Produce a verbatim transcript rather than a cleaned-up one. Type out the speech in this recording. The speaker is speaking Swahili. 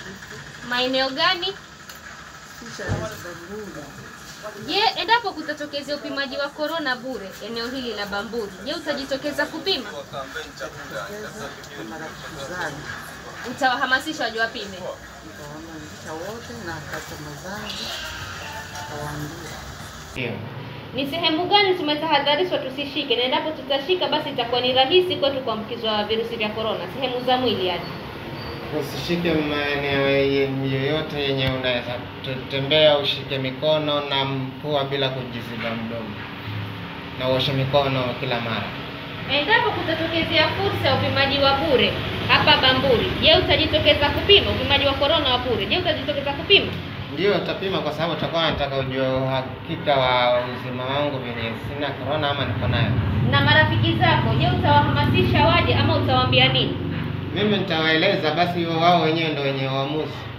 Maeneo gani? Kisha Bamburi. Je, endapo kutatokezea upimaji wa corona bure eneo hili la Bamburi, je, utajitokeza kupima? Utawahamasisha waje wapime? Utawahamasisha wote na customer zangu tawaambia. Ni sehemu gani tumetahadharishwa tusishike, na endapo tutashika basi itakuwa ni rahisi kwetu kuambukizwa virusi vya corona? Sehemu za mwili yani. Usishike maeneo yoyote yenye unaweza kutembea, ushike mikono na mpua bila kujiziba mdomo. Na uoshe mikono kila mara. Endapo kutatokezea fursa ya upimaji wa bure hapa Bamburi, je, utajitokeza kupima upimaji wa corona wa bure? Je, utajitokeza kupima? Ndio utapima, kwa sababu tutakuwa nataka ujue uhakika wa uzima wangu venye sina corona ama niko nayo. Na marafiki zako, je, utawahamasisha waje ama utawaambia nini? Mimi nitawaeleza, basi wao wenyewe ndio wenye uamuzi.